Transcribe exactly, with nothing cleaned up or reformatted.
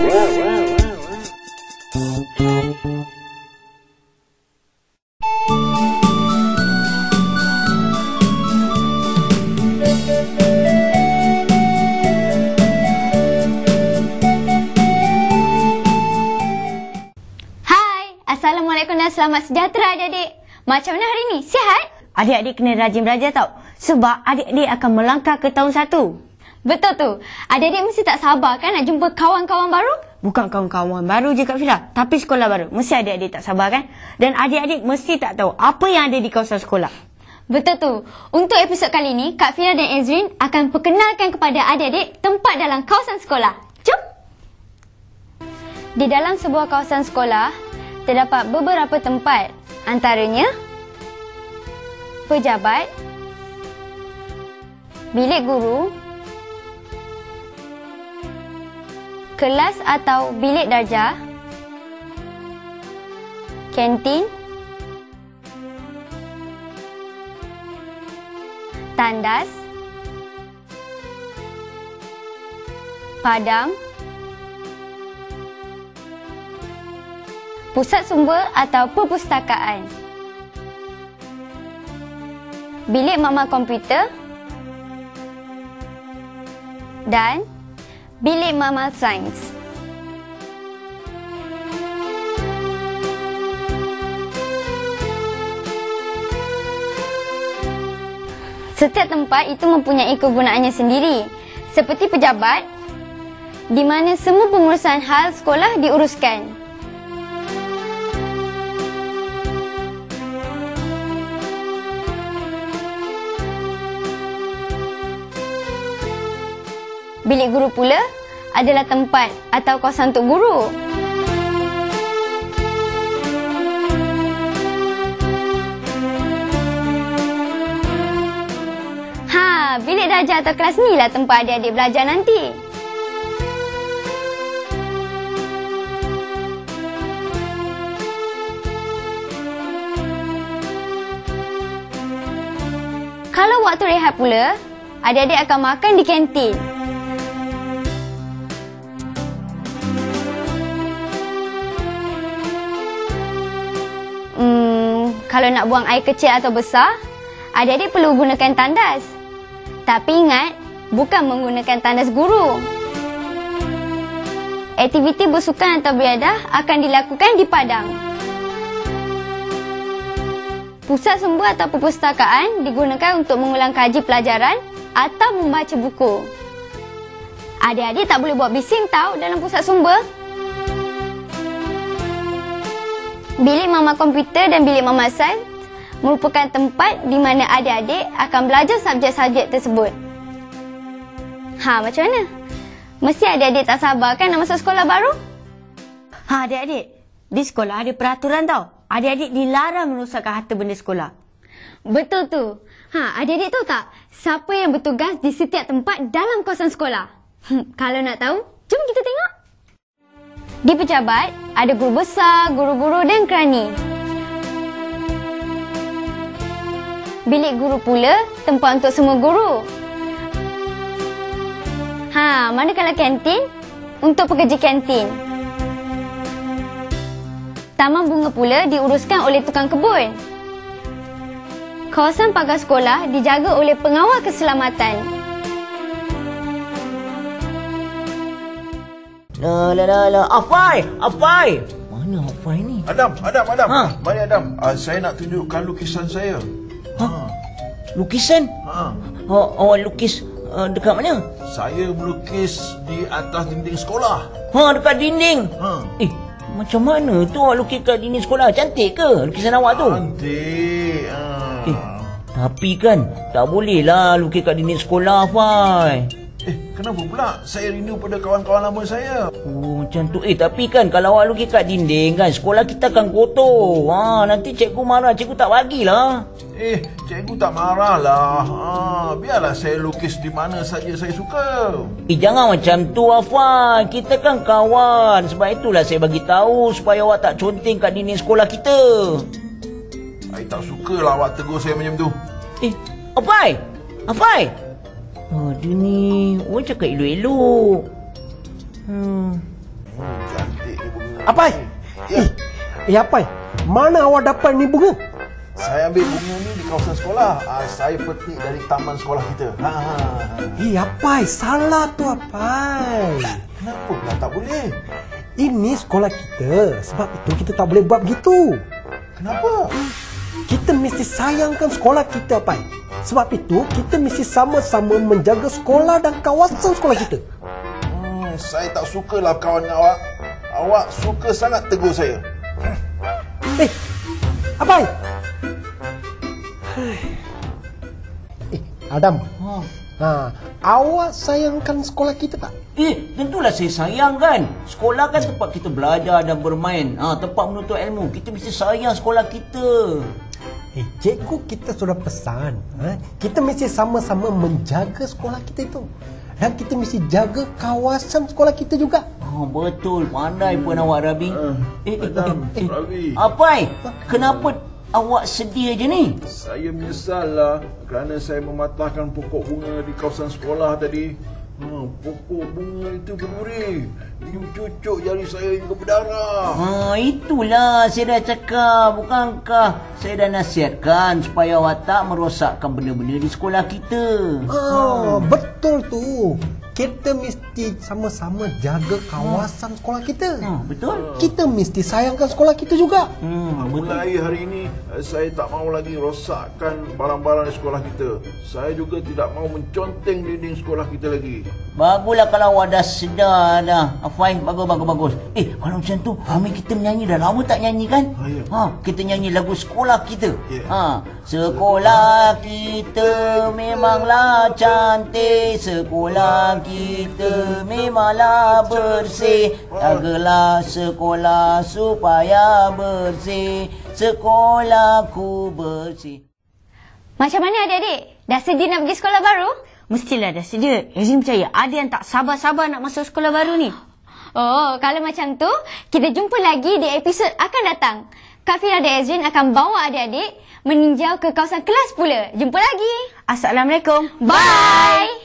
Assalamualaikum dan selamat sejahtera adik-adik. Macam mana hari ni? Sihat? Adik-adik kena rajin belajar tau. Sebab adik-adik akan melangkah ke tahun satu. Betul tu. Adik-adik mesti tak sabar kan nak jumpa kawan-kawan baru? Bukan kawan-kawan baru je Kak Fila, tapi sekolah baru. Mesti adik-adik tak sabar kan? Dan adik-adik mesti tak tahu apa yang ada di kawasan sekolah. Betul tu. Untuk episod kali ni, Kak Fila dan Ezrin akan perkenalkan kepada adik-adik tempat dalam kawasan sekolah. Jom! Di dalam sebuah kawasan sekolah, terdapat beberapa tempat, antaranya pejabat, bilik guru, kelas atau bilik darjah, kantin, tandas, padang, pusat sumber atau perpustakaan, bilik mama komputer dan bilik mama sains. Setiap tempat itu mempunyai kegunaannya sendiri, seperti pejabat, di mana semua pengurusan hal sekolah diuruskan. Bilik guru pula adalah tempat atau kawasan untuk guru. Ha, bilik darjah atau kelas ni lah tempat adik-adik belajar nanti. Kalau waktu rehat pula, adik-adik akan makan di kantin. Kalau nak buang air kecil atau besar, adik-adik perlu gunakan tandas. Tapi ingat, bukan menggunakan tandas guru. Aktiviti bersukan atau beriadah akan dilakukan di padang. Pusat sumber atau perpustakaan digunakan untuk mengulang kaji pelajaran atau membaca buku. Adik-adik tak boleh buat bising tau dalam pusat sumber. Bilik mama komputer dan bilik mama sains merupakan tempat di mana adik-adik akan belajar subjek-subjek tersebut. Ha, macam mana? Mesti adik-adik tak sabar kan nak masuk sekolah baru? Ha, adik-adik, di sekolah ada peraturan tau. Adik-adik dilarang merosakkan harta benda sekolah. Betul tu. Ha, adik-adik tahu tak siapa yang bertugas di setiap tempat dalam kawasan sekolah? Hm, kalau nak tahu, jom kita tengok. Di pejabat, ada guru besar, guru-guru dan kerani. Bilik guru pula, tempat untuk semua guru. Ha, manakala kantin, untuk pekerja kantin. Taman bunga pula diuruskan oleh tukang kebun. Kawasan pagar sekolah dijaga oleh pengawal keselamatan. La la la la, Afai, Afai. Mana Afai ni? Adam, Adam, Adam. Ha? Mari Adam, uh, saya nak tunjukkan lukisan saya. Ha? Lukisan? Ha. Oh, oh lukis uh, dekat mana? Saya melukis di atas dinding sekolah. Ha, dekat dinding. Ha. Eh, macam mana tu awak lukis kat dinding sekolah? Cantik ke lukisan awak tu? Cantik. Ha. Eh, tapi kan tak boleh lah lukis kat dinding sekolah, Afai. Eh, kenapa pula? Saya rindu pada kawan-kawan lama saya. Oh, macam tu. Eh, tapi kan kalau awak lukis kat dinding kan, sekolah kita akan kotor. Ha, nanti cikgu marah, cikgu tak bagilah. Eh, cikgu tak marahlah. Ha, biarlah saya lukis di mana saja saya suka. Eh, jangan macam tu, Afan. Kita kan kawan. Sebab itulah saya bagi tahu supaya awak tak conteng kat dinding sekolah kita. Saya tak sukalah awak tegur saya macam tu. Eh, Afai! Afai! Oh, dia ni orang cakap elok-elok. Hmm. Apai? Ya. Eh, eh Apai, mana awak dapat ni bunga? Saya ambil bunga ni di kawasan sekolah. Ah, saya petik dari taman sekolah kita. Ha. Eh Apai, salah tu Apai. Kenapa pula tak boleh? Ini sekolah kita. Sebab itu kita tak boleh buat begitu. Kenapa? Kita mesti sayangkan sekolah kita, Apai. Sebab itu kita mesti sama-sama menjaga sekolah dan kawasan sekolah kita. Hmm, saya tak sukalah kawan dengan awak. Awak suka sangat tegur saya. Eh, Apai. Eh, Adam. Ha. Ha, awak sayangkan sekolah kita tak? Eh, tentulah saya sayang kan. Sekolah kan tempat kita belajar dan bermain. Ha, tempat menuntut ilmu. Kita mesti sayang sekolah kita. Eh, cikgu kita sudah pesan. Ha? Kita mesti sama-sama menjaga sekolah kita itu. Dan kita mesti jaga kawasan sekolah kita juga. Oh, betul. Pandai pun awak, Rabi. Uh, Eh, eh, Adam, eh, eh. Rabi. Apai, kenapa awak sedih je ni? Saya menyesal lah kerana saya mematahkan pokok bunga di kawasan sekolah tadi. Ha, pokok bunga itu berduri. Dia cucuk jari saya hingga berdarah. Ha, itulah saya dah cakap. Bukankah saya dah nasihatkan supaya awak tak merosakkan benda-benda di sekolah kita? Ah, betul tu. Kita mesti sama-sama jaga kawasan sekolah kita. Ha, betul? Kita mesti sayangkan sekolah kita juga. Hmm, betul. Mulai hari ini saya tak mau lagi rosakkan barang-barang di sekolah kita. Saya juga tidak mau menconteng dinding sekolah kita lagi. Baguslah kalau awak dah sedar dah. Afai, bagus, bagus, bagus. Eh, kalau macam tu, kami kita menyanyi dah lama tak nyanyi kan? Ha, ya. Ha, kita nyanyi lagu sekolah kita. Ya. Ha, sekolah kita memanglah cantik, sekolah kita memanglah bersih. Jagalah sekolah supaya bersih, sekolahku bersih. Macam mana adik-adik? Dah sedia nak pergi sekolah baru? Mestilah dah sedia. Ezrin percaya ada yang tak sabar-sabar nak masuk sekolah baru ni. Oh, kalau macam tu, kita jumpa lagi di episod akan datang. Kak Fira dan Ezrin akan bawa adik-adik meninjau ke kawasan kelas pula. Jumpa lagi. Assalamualaikum. Bye.